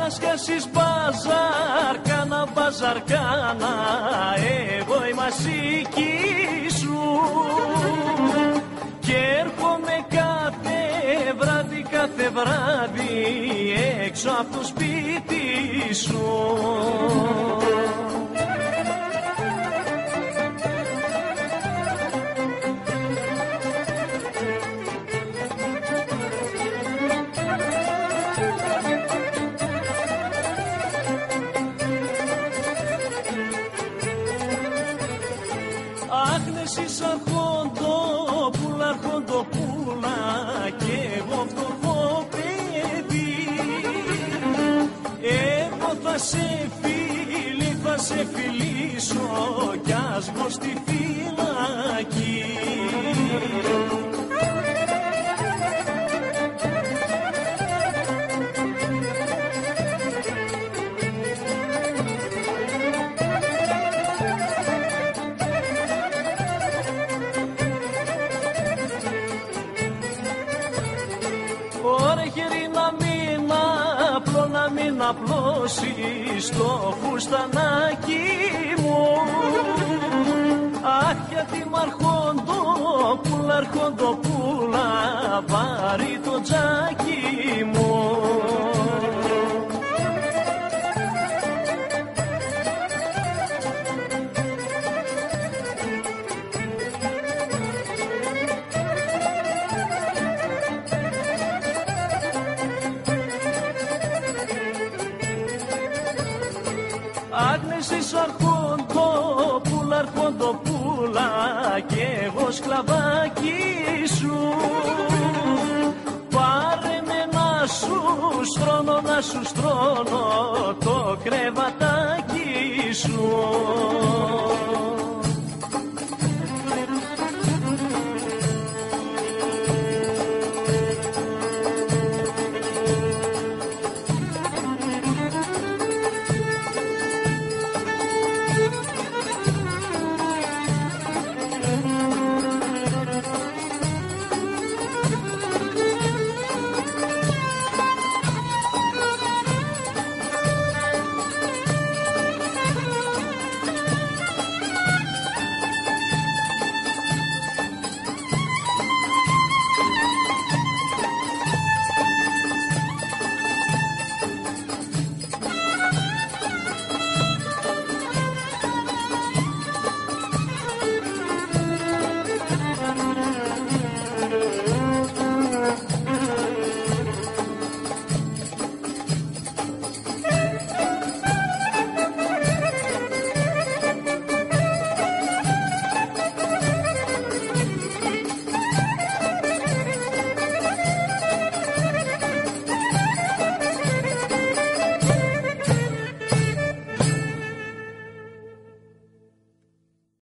σκάσεις μπαζάρ, κάνα μπαζάρ κάνα, εγώ είμαι ασίκη σου. Και έρχομαι κάθε βράδυ έξω από το σπίτι σου. Εσύ αρχοντόπουλα, αρχοντόπουλα κι εγώ φτωχό παιδί. Εγώ θα σε φιλήσω κι ας μπω στη φυλακή. Να απλώσεις το φουστανάκι μου. Αχ, γιατί μ' αρχοντόπουλα, αρχοντόπουλα, πάρει το τζάκι μου. Άγνεσης αρχοντόπουλα, αρχοντόπουλα κι εγώ σκλαβάκι σου. Πάρε με να σου στρώνω, να σου στρώνω το κρεβατάκι σου.